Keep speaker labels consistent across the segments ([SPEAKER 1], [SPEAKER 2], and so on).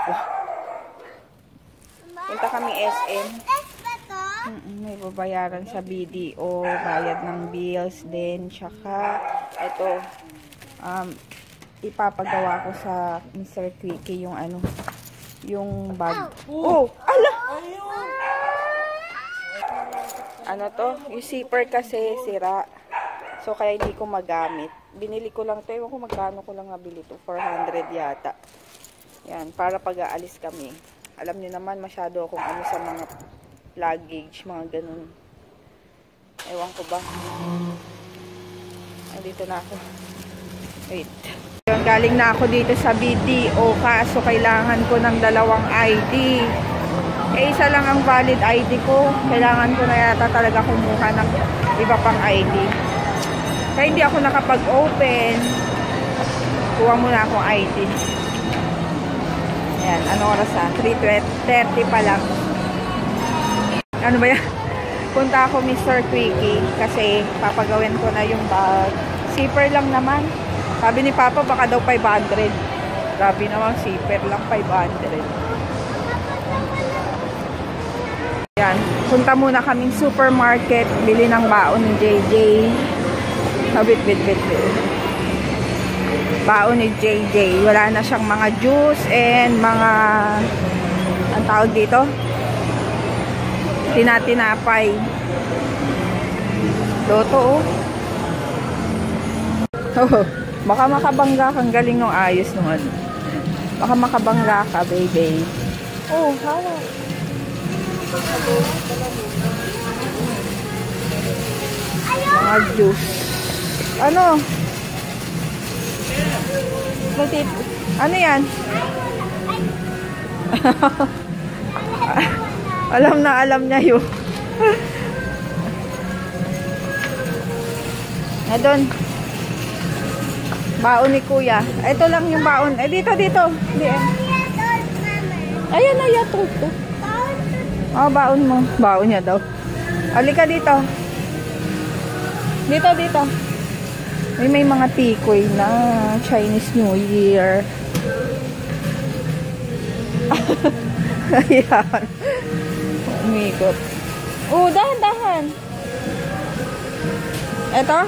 [SPEAKER 1] ko. Punta kami SM. May babayaran sa BDO, bayad ng bills din, tsaka ito, ipapagawa ko sa Mr. Quickie yung ano, yung bag. Oh, ala! Ano to? Yung zipper kasi sira. So, kaya hindi ko magamit. Binili ko lang ito. Ewan ko magkano ko lang nabili ito. 400 yata. Yan, para pag-aalis kami. Alam niyo naman, masyado akong ano sa mga luggage, mga ganun. Ewan ko ba. Andito na ako. Wait. Galing na ako dito sa BDO, kaso kailangan ko ng 2 ID. Isa lang ang valid ID ko. Kailangan ko na yata talaga kumuha ng iba pang ID. Kaya hindi ako nakapag-open. Kuha muna akong ID. Ayan, ano oras na? 3:30 pa lang. Ano ba yan? Punta ako Mr. Quickie kasi papagawin ko na yung bag. Zipper lang naman. Sabi ni Papa baka daw 500. Grabe naman, zipper lang 500. Yan, punta muna kaming supermarket, bili ng baon ni JJ. Bit. Baon ni JJ. Wala na siyang mga juice and mga, ang tawag dito? Tinatinapay. Loto, oh. Baka makabangga kang galing ng ayos naman. Baka makabangga ka, baby. Oh, hala. Mga juice. Ano? Ano yan? Alam niya yun. Doon. Baon ni Kuya. Ito lang yung baon. Dito. Ayan na, yato. Oh, baon mo. Baon niya daw. Halika dito. Dito. May mga tikoy na Chinese New Year. Ayan. Umikot. Oh, dahan. Ito?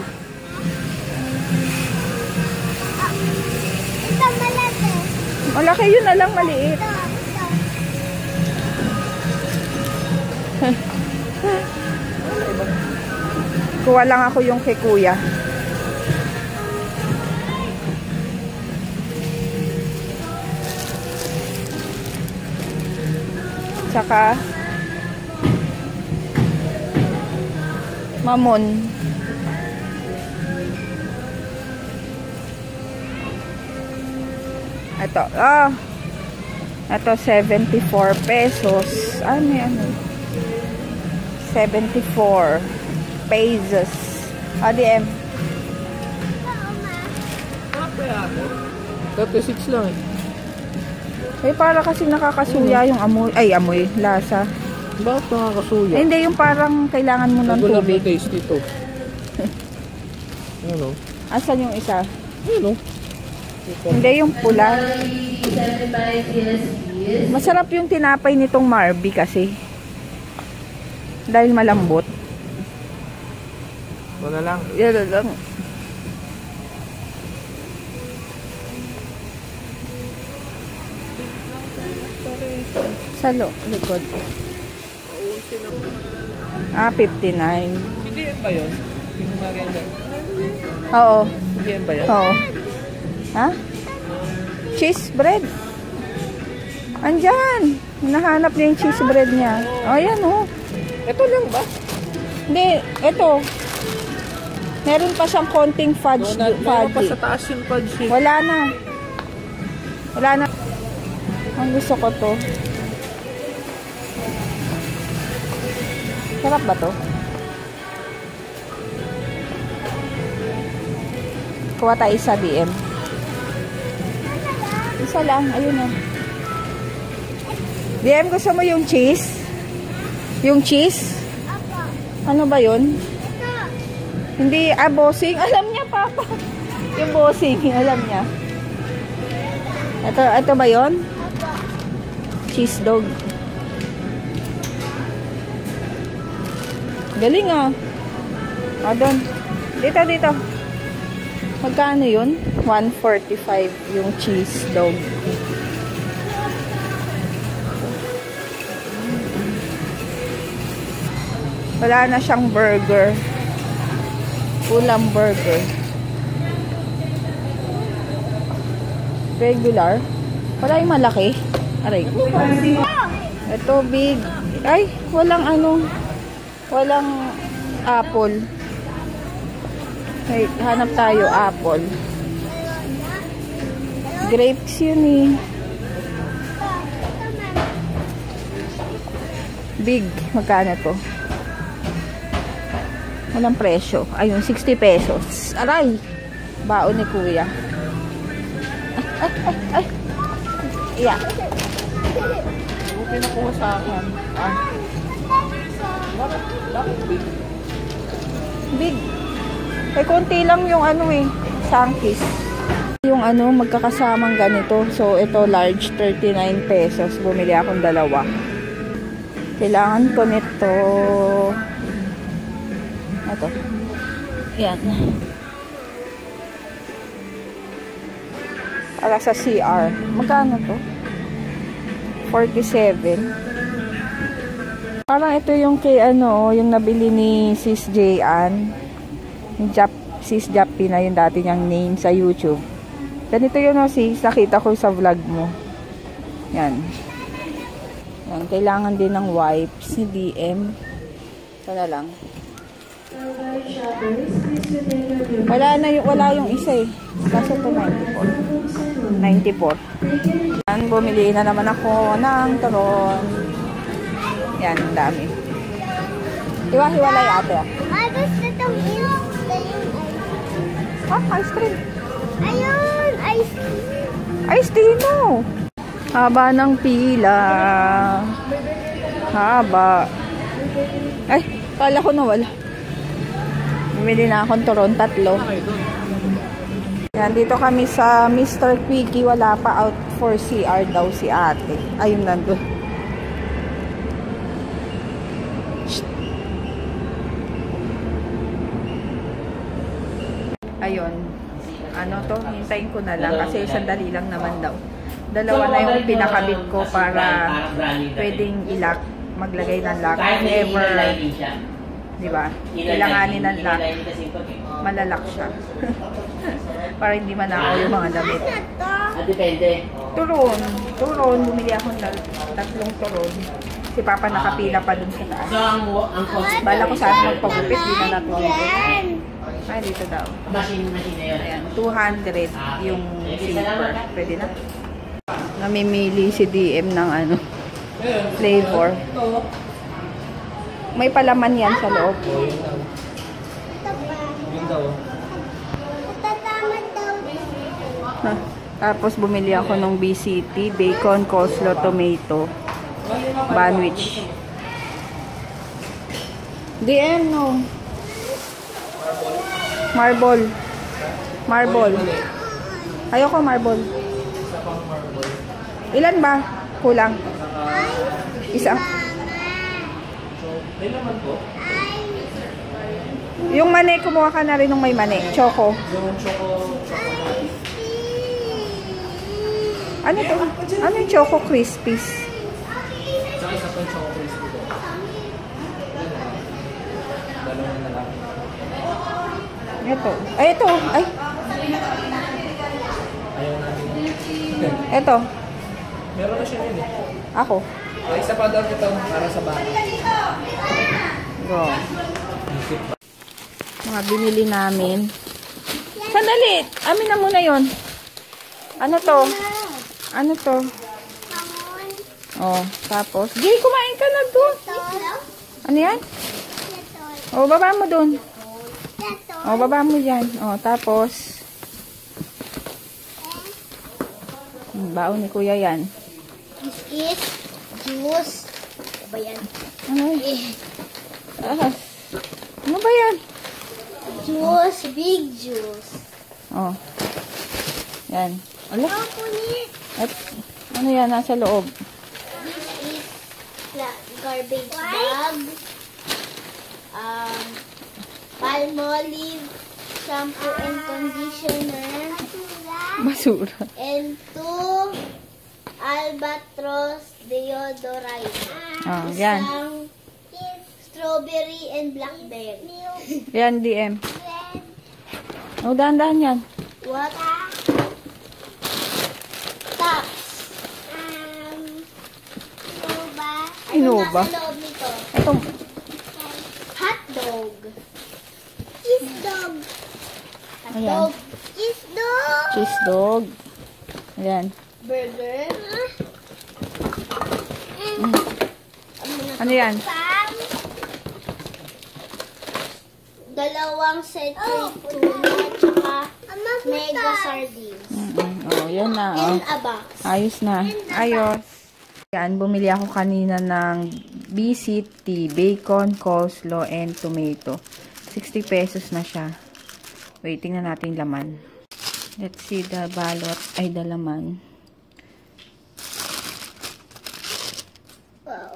[SPEAKER 1] Ito malaki. Malaki yun na lang, maliit. Kuha lang ako yung kay Kuya. Tsaka mamon. Ito. Ito 74 pesos. Ano? 74 pesos. ADM.
[SPEAKER 2] 36 lang
[SPEAKER 1] para kasi nakakasuya yung amoy. Ay, amoy. Lasa.
[SPEAKER 2] Bakit nakakasuya?
[SPEAKER 1] Hindi, yung parang kailangan mo ng tubig.
[SPEAKER 2] Wala taste ito. Ano?
[SPEAKER 1] Asan yung isa?
[SPEAKER 2] Ano?
[SPEAKER 1] Hindi, yung pula. Masarap yung tinapay nitong Marby kasi. Dahil malambot.
[SPEAKER 2] Wala lang.
[SPEAKER 1] Yan lang. Sa likod. 59.
[SPEAKER 2] Hindi yan ba yun?
[SPEAKER 1] Oo.
[SPEAKER 2] Hindi yan ba yan?
[SPEAKER 1] Oo. Ha? Cheese bread. Andyan. Hinahanap niya yung cheese bread niya. O, yan o.
[SPEAKER 2] Ito lang ba?
[SPEAKER 1] Hindi, ito. Meron pa siyang konting fudge.
[SPEAKER 2] Meron pa sa taas yung fudge.
[SPEAKER 1] Wala na. Ang gusto ko to. Sarap ba to? Kuha tayo isa DM. Isa lang. Ayun na. DM, gusto mo yung cheese? Yung cheese? Ano ba yun? Hindi, bossing. Alam niya, Papa. Yung bossing, alam niya. Ito ba yun? Cheese dog. Galing ah. Ah, doon. Dito. Magkano yun? 145 yung cheese dog. Wala na siyang burger. Ulam burger. Regular. Wala yung malaki. Aray. Ito big. Ay, walang ano. Walang apple. Ay, hanap tayo apple. Grapes yun eh. Big. Magkano to? Walang presyo. Ayun, 60 pesos. Aray! Baon ni kuya. Ay. Yeah.
[SPEAKER 2] Okay na kuha sa akin. Bakit big?
[SPEAKER 1] Big. Eh, konti lang yung ano eh. Sankis. Yung ano, magkakasamang ganito. So, ito large, 39 pesos. Bumili akong dalawa. Kailangan ko nito. Ito. Yan. Para sa CR. Magkano to? 47. Parang ito yung kay ano, yung nabili ni Sis Jayan. Yung Sis Jappy na yung dati niyang name sa YouTube. Ganito yun o sis. Nakita ko sa vlog mo. Yan. Yan. Kailangan din ng wipes ni DM. Ito na lang. Wala yung isa eh. Kaso ito 94. Yan, bumili na naman ako ng turon. Yan, dami. Hiwa-hiwalay ate ah.
[SPEAKER 3] Gusto itong ilong.
[SPEAKER 1] Ice cream.
[SPEAKER 3] Ayun, ice cream.
[SPEAKER 1] Ice tea mo. Haba ng pila. Haba. Ay, kala ko na wala. Bumili na akong turon, 3. Yan, dito kami sa Mr. Quickie. Wala pa, out for CR daw si ate. Ayun, nandun. Ayun. Ano to? Hintayin ko na lang kasi sandali lang naman daw. Dalawa na yung pinakabit ko para pwedeng ilak. Maglagay ng lock. Never. Diba? Kailanganin ng lock. Malalak siya. Para hindi manakaw yung mga damit.
[SPEAKER 2] Depende.
[SPEAKER 1] Turon. Bumili ako ng 3 turon. Si Papa nakapila pa dun sa taas. Bala ko saan magpagupit. Di na natulog. Ay, dito daw.
[SPEAKER 2] Machine na yun.
[SPEAKER 1] Ayan, 200 yung zipper. Pwede na. Namimili si DM ng ano, flavor. May palaman yan sa loob. Tapos bumili ako ng BCT, bacon, coleslaw, tomato, sandwich. DM, no. Marble. Ayoko marble. Ilan ba? Kulang. Isa. Yung mani, kumuha ka na rin ng may mani. Choco. Ano to? Ano yung Choco Crispies? Ito. Ay, ito. Ay. Ito.
[SPEAKER 2] Meron na siya yun eh.
[SPEAKER 1] Ako.
[SPEAKER 2] Ay, isa pa daw ito para sa bata.
[SPEAKER 1] Go. Mga binili namin. Sandali. Amin na muna yon. Ano to? Ano to? Oh, tapos. Jay, kumain ka na doon. Ano yan? Oh, baba mo doon. Oh, baba mo dyan. Oh, tapos. Baon ni kuya yan.
[SPEAKER 3] This is juice. Ano ba yan?
[SPEAKER 1] Ano? Ano ba yan?
[SPEAKER 3] Juice, big juice.
[SPEAKER 1] Oh. Yan. Ala.
[SPEAKER 3] Kunin.
[SPEAKER 1] At, ano yan? Nasa loob.
[SPEAKER 3] garbage bag. Palmolive shampoo and conditioner.
[SPEAKER 1] Basura.
[SPEAKER 3] And 2 Albatros deodorant.
[SPEAKER 1] Yan.
[SPEAKER 3] Isang strawberry and blackberry.
[SPEAKER 1] Yan, DM. Oh, dahan-dahan yan.
[SPEAKER 3] What? Tops. Ano
[SPEAKER 1] Innova.
[SPEAKER 3] nasa loob nito?
[SPEAKER 1] Itong,
[SPEAKER 3] Hotdog. Cheese dog.
[SPEAKER 1] Ayan.
[SPEAKER 3] Hotdog. Cheese dog.
[SPEAKER 1] cheese dog. Ayan.
[SPEAKER 3] Burger.
[SPEAKER 1] Ano yan?
[SPEAKER 3] Pam. Dalawang century tuna tsaka mega sardines.
[SPEAKER 1] Oh, yan na. Oh.
[SPEAKER 3] And a box.
[SPEAKER 1] Ayos na. Ayos. Yan, bumili ako kanina ng BCT, bacon, coleslaw, and tomato. 60 pesos na siya. Wait, tingnan natin laman. Let's see the balot, ay the laman.
[SPEAKER 3] Wow.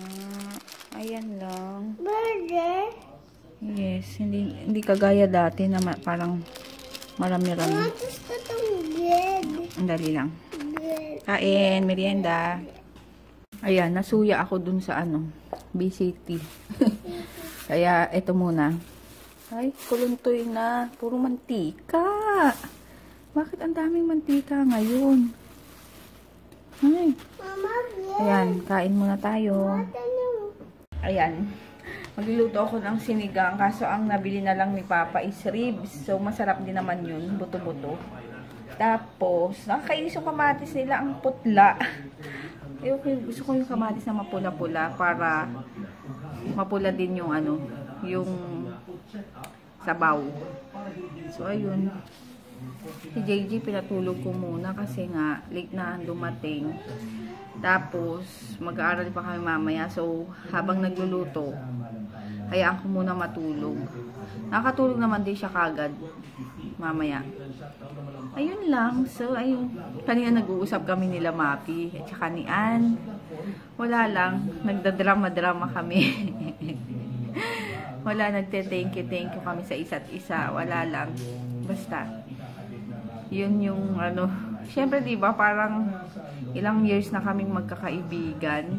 [SPEAKER 1] Ayan lang.
[SPEAKER 3] Burger.
[SPEAKER 1] Yes, hindi kagaya dati na parang marami-rami.
[SPEAKER 3] Gusto itong bread.
[SPEAKER 1] Ang dali lang.
[SPEAKER 3] Bread.
[SPEAKER 1] Kain, merienda. Ayan, nasuya ako dun sa BCT. Kaya, ito muna. Ay, kuluntoy na. Puro mantika. Bakit ang daming mantika ngayon? Ay.
[SPEAKER 3] Mama, bread.
[SPEAKER 1] Ayan, kain muna tayo.
[SPEAKER 3] Ano?
[SPEAKER 1] Ayan. Magluluto ako ng sinigang. Kaso, ang nabili na lang ni Papa is ribs. So, masarap din naman yun. Buto-buto. Tapos, nakakainis yung kamatis nila. Ang putla. Okay, gusto ko yung kamatis na mapula-pula para mapula din yung yung sabaw. So, ayun. Si JJ pinatulog ko muna kasi nga late na dumating. Tapos, mag-aaral pa kami mamaya. So, habang nagluluto, hayaan ko muna matulog. Nakatulog naman din siya kagad mamaya. Ayun lang. So, ayun. Kanina nag-uusap kami nila Mapi at saka ni Ann. Wala lang. Nagdadrama-drama kami. Wala, nagte-thank you kami sa isa't isa. Wala lang. Basta. Yun yung syempre diba parang ilang years na kaming magkakaibigan.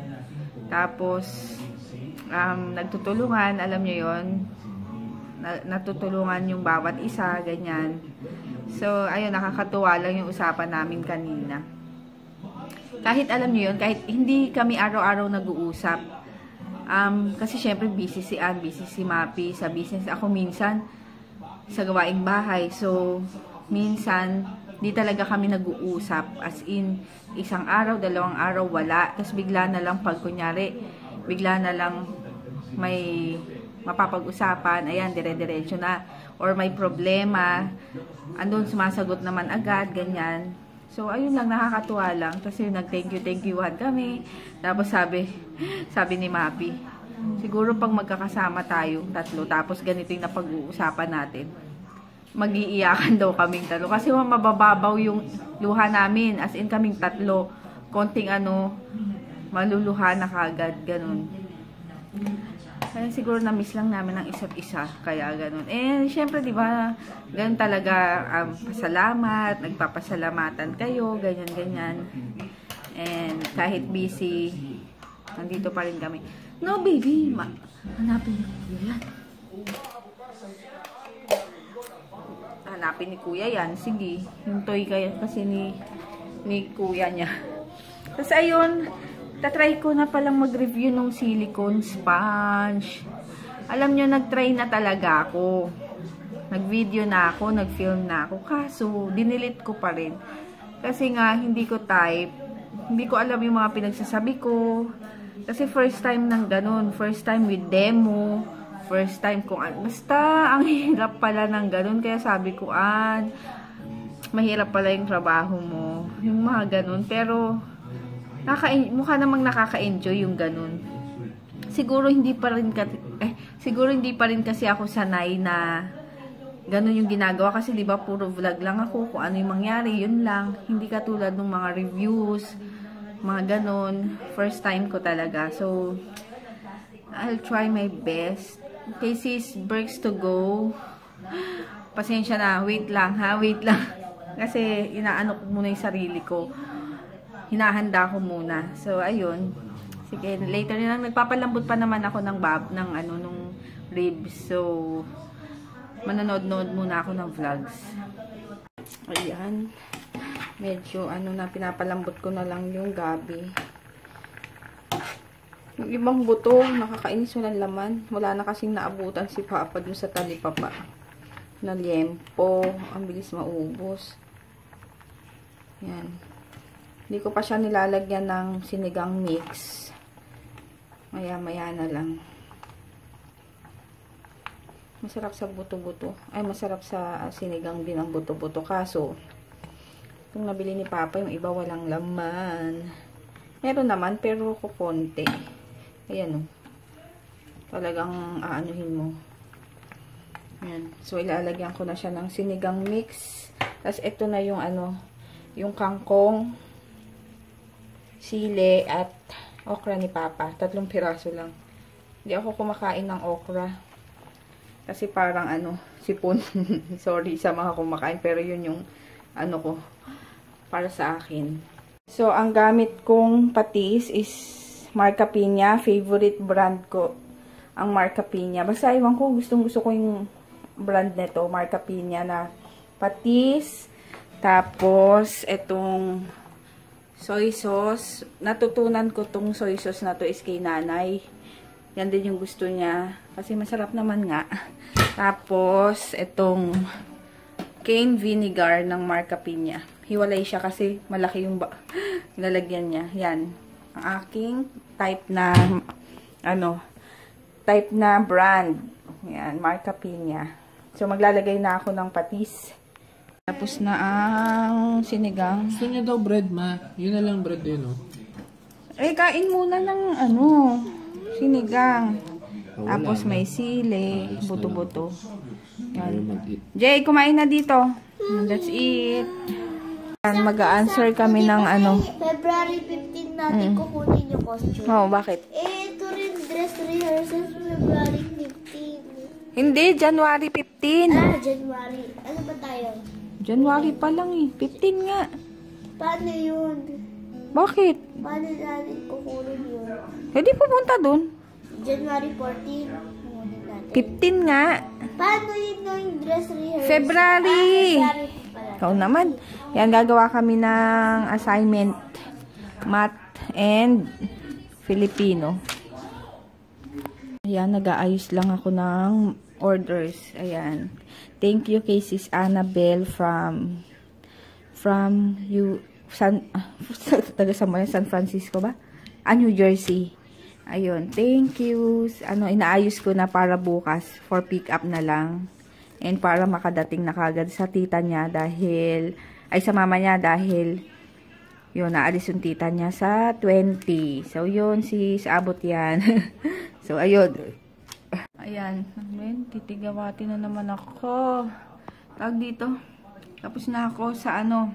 [SPEAKER 1] Tapos, nagtutulungan. Alam nyo yun. Natutulungan yung bawat isa. Ganyan. So, ayun, nakakatuwa lang yung usapan namin kanina. Kahit alam niyo yun, kahit hindi kami araw-araw nag-uusap. Kasi syempre busy si Ann, busy si Mapi sa business. Ako minsan sa gawaing bahay. So, minsan di talaga kami nag-uusap. As in, isang araw, 2 araw, wala. Tapos bigla na lang pag kunyari, bigla na lang may mapapag-usapan. Ayan, dire-diretso na. Or may problema. Andun, sumasagot naman agad, ganyan. So, ayun lang, nakakatuwa lang. Kasi nag-thank you-han kami. Tapos sabi ni Mapi, siguro pag magkakasama tayo, 3, tapos ganito yung napag-uusapan natin, mag-iiyakan daw kaming 3. Kasi mabababaw yung luha namin. As in, kaming 3. Konting maluluha na kagad, ganun. Kaya siguro na-miss lang namin ang isa't isa. Kaya ganun. Eh, syempre, di ba, ganun talaga, pasalamat, nagpapasalamatan kayo, ganyan-ganyan. And kahit busy, nandito pa rin kami. No, baby! Hanapin ni Kuya yan. Hanapin ni Kuya yan. Sige. Yung toy kaya kasi ni Kuya niya. Tapos, ayun, tatry ko na palang mag-review ng silicone sponge. Alam nyo, nag-try na talaga ako. Nag-video na ako, nag-film na ako. Kaso, dinilit ko pa rin. Kasi nga, hindi ko type. Hindi ko alam yung mga pinagsasabi ko. Kasi first time nang ganun. First time with demo. First time kung basta, ang hirap pala ng ganun. Kaya sabi ko, mahirap pala yung trabaho mo. Yung mga ganun. Pero, mukha namang nakaka-enjoy yung ganun. Siguro hindi pa rin kasi ako sanay na ganun yung ginagawa kasi 'di ba puro vlog lang ako kung ano yung mangyari, yun lang. Hindi katulad ng mga reviews, Mga ganon. First time ko talaga. So, I'll try my best. Okay, sis, breaks to go. Pasensya na. Wait lang, ha? Wait lang. Kasi, inaano ko muna yung sarili ko. Hinahanda ko muna. So, ayun. Sige, later na lang. Nagpapalambot pa naman ako ng nung ribs. So, manonood-nood muna ako ng vlogs. Ayan. Medyo, pinapalambot ko na lang yung gabi. Yung ibang buto, nakakainis walang laman. Wala na kasing naabutan si Papa dun sa talipapa na liempo. Ang bilis maubos. Yan. Hindi ko pa siya nilalagyan ng sinigang mix. Maya-maya na lang. Masarap sa buto-buto. Ay, masarap sa sinigang din ang buto-buto. Kaso, yung nabili ni Papa, yung iba walang laman. Meron naman, pero kukonti. Ayan, oh. Talagang aanuhin mo. Ayan. So, ilalagyan ko na siya ng sinigang mix. Tapos, ito na yung yung kangkong, sili, at okra ni Papa. 3 piraso lang. Hindi ako kumakain ng okra. Kasi parang sipon. Sorry sa mga kumakain. Pero yun yung ko. Para sa akin. So, ang gamit kong patis is Marca Piña. Favorite brand ko ang Marca Piña. Basta iwan ko, gustong-gusto ko yung brand nito, Marca Piña na patis. Tapos, itong soy sauce. Natutunan ko tong soy sauce na to is kay nanay. Yan din yung gusto niya. Kasi masarap naman nga. Tapos, itong cane vinegar ng Marca Piña. Hiwalay siya kasi malaki yung lalagyan niya. Yan. Ang aking type na brand. Yan, Marca Piña. So, maglalagay na ako ng patis. Tapos na ang sinigang.
[SPEAKER 2] Gusto niya daw bread, ma. Yun na lang bread yun, oh.
[SPEAKER 1] Eh, kain muna ng sinigang. Tapos may sili, buto-buto. Yan. Jay, kumain na dito. That's it. Mag-a-answer kami ng
[SPEAKER 3] February 15 natin kukunin yung costume.
[SPEAKER 1] Oh, bakit?
[SPEAKER 3] Ito rin dress rehearsal February 15.
[SPEAKER 1] Hindi, January 15.
[SPEAKER 3] January. Ano ba tayo?
[SPEAKER 1] January pa lang eh. 15 nga.
[SPEAKER 3] Paano yun?
[SPEAKER 1] Bakit?
[SPEAKER 3] Paano natin kukunin yun?
[SPEAKER 1] Hindi pupunta dun.
[SPEAKER 3] January 14. Kukunin natin.
[SPEAKER 1] 15 nga.
[SPEAKER 3] Paano yun yung dress rehearsal?
[SPEAKER 1] February.
[SPEAKER 3] February pala.
[SPEAKER 1] Ikaw naman. Yan, gagawa kami ng assignment. Math and Filipino. Ayan, nag-aayos lang ako ng orders. Ayan. Thank you kay Sis Annabelle from San Francisco ba? New Jersey. Ayun. Thank you. Inaayos ko na para bukas for pick up na lang. And para makadating na kagad sa tita niya sa mama niya dahil yun, naalis yung tita niya sa 20. So, yun, sis, abot yan. So, ayun. Ayan. Titigawati na naman ako. Tawag dito. Tapos na ako sa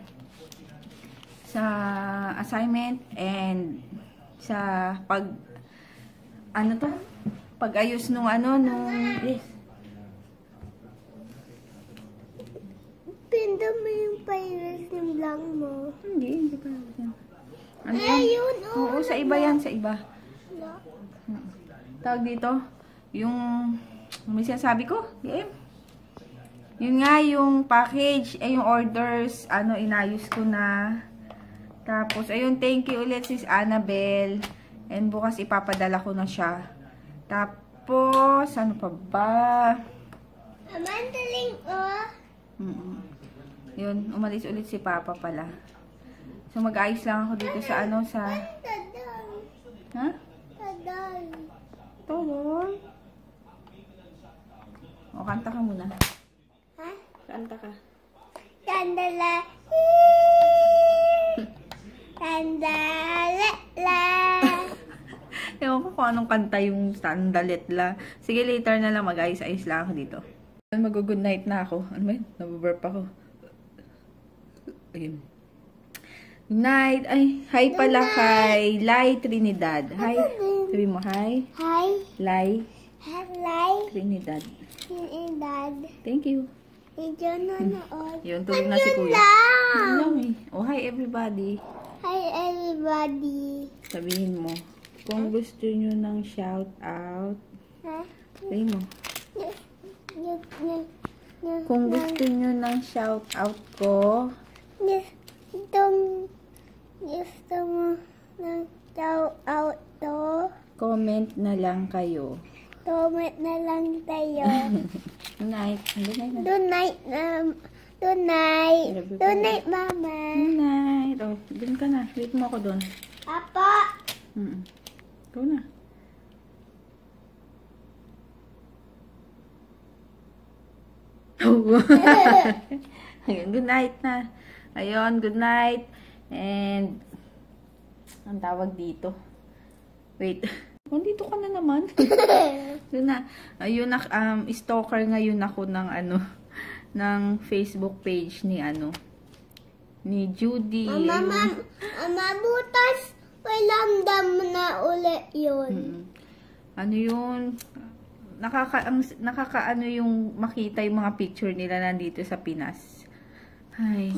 [SPEAKER 1] sa assignment and sa pag-ayos nung
[SPEAKER 3] Pinda mo yung pirate yung lang mo.
[SPEAKER 1] Hindi pa yan.
[SPEAKER 3] Ayun,
[SPEAKER 1] Oo, sa iba yan, sa iba. Tawag dito, may sinasabi ko, yun nga, yung package, yung orders, inayos ko na. Tapos, ayun, thank you ulit sis Annabelle. And bukas ipapadala ko na siya. Tapos, ano pa ba?
[SPEAKER 3] Amandaling,
[SPEAKER 1] Yun, umalis ulit si Papa pala. So, mag-ayos lang ako dito sa
[SPEAKER 3] Taday.
[SPEAKER 1] Ha?
[SPEAKER 3] Taday.
[SPEAKER 1] Tolol. O, kanta ka muna.
[SPEAKER 3] Ha?
[SPEAKER 1] Kanta ka.
[SPEAKER 3] Tandala. Tandala.
[SPEAKER 1] Ewan ko kung anong kanta yung sandalit la. Sige, later na lang mag-ayos-ayos lang ako dito. Mag-good night na ako. Ano ba yun? Nababurp ako. Ayun. Night. Ay, hi pala kay Lai Trinidad. Hi. Sabi mo, hi.
[SPEAKER 3] Hi.
[SPEAKER 1] Lai
[SPEAKER 3] Hello.
[SPEAKER 1] Trinidad.
[SPEAKER 3] Dad.
[SPEAKER 1] Thank you.
[SPEAKER 3] Medyo nanood.
[SPEAKER 1] Yun, tulog na si Kuya.
[SPEAKER 3] Lang.
[SPEAKER 1] Yun lang eh. Oh, hi everybody.
[SPEAKER 3] Hi, everybody.
[SPEAKER 1] Sabihin mo, kung gusto nyo ng shout out,
[SPEAKER 3] Ha?
[SPEAKER 1] sabihin mo, kung gusto nyo ng shout out ko,
[SPEAKER 3] Gusto mo ng shout out to?
[SPEAKER 1] comment na lang kayo.
[SPEAKER 3] Comment na lang tayo.
[SPEAKER 1] Good night. Good night na.
[SPEAKER 3] Good night, good night. Good night, Mama.
[SPEAKER 1] Good night. Oh, dun ka na. Wait mo ako dun.
[SPEAKER 3] Papa.
[SPEAKER 1] Go na. Ayun, good night na. Ayun, good night. And, ang tawag dito. Wait. Nandito ka na naman. Doon na. Ayun, stalker ngayon ako ng ng Facebook page ni ni Judy.
[SPEAKER 3] Mama, butas. May lamdam na uli yun.
[SPEAKER 1] Ano yun? Nakakaano yung makita yung mga picture nila nandito sa Pinas. Ay.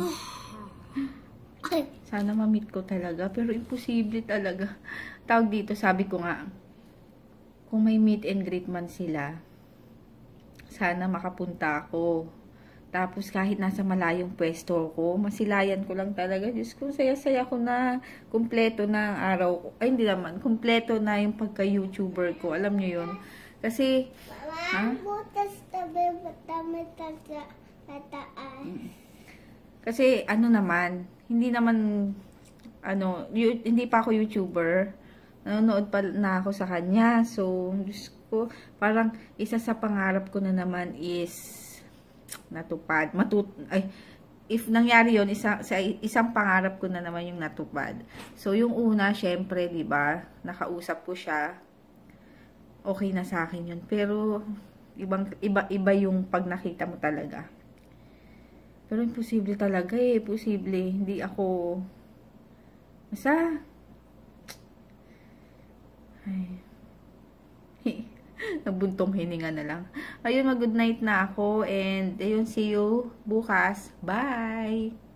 [SPEAKER 1] Sana ma-meet ko talaga. Pero imposible talaga. Tawag dito, sabi ko nga, kung may meet and greet man sila, sana makapunta ako. Tapos kahit nasa malayong pwesto ko, masilayan ko lang talaga. Diyos ko, saya-saya ko na kumpleto na ang araw ko. Ay, hindi naman. Kumpleto na yung pagka-YouTuber ko. Alam nyo yun. Kasi,
[SPEAKER 3] Butas tabi, batamit sa taas.
[SPEAKER 1] Kasi, naman, hindi naman, hindi pa ako YouTuber. Nanonood pa na ako sa kanya. So, Diyos ko, parang isa sa pangarap ko na naman is natupad. If nangyari yon, isang pangarap ko na naman yung natupad. So, yung una, syempre, di ba, nakausap ko siya. Okay na sa akin yun. Pero, iba yung pag nakita mo talaga. Pero imposible talaga eh. Posible. Hindi ako nabuntong hininga na lang. Ayun, mag-good night na ako. And, ayun, see you bukas. Bye!